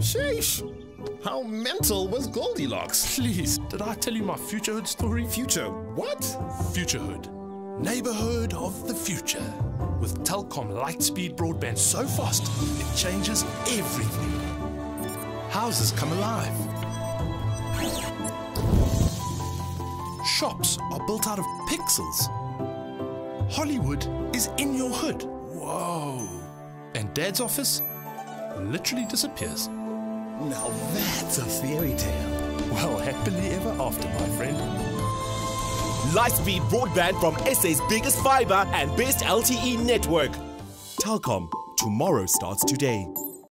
Sheesh. How mental was Goldilocks? Please, did I tell you my Futurehood story? Future what? Futurehood. Neighborhood of the future. With Telkom lightspeed broadband so fast, it changes everything. Houses come alive. Shops are built out of pixels. Hollywood is in your hood. Whoa. And Dad's office literally disappears. Now that's a fairy tale. Well, happily ever after, my friend. Lightspeed broadband from SA's biggest fiber and best LTE network. Telkom, tomorrow starts today.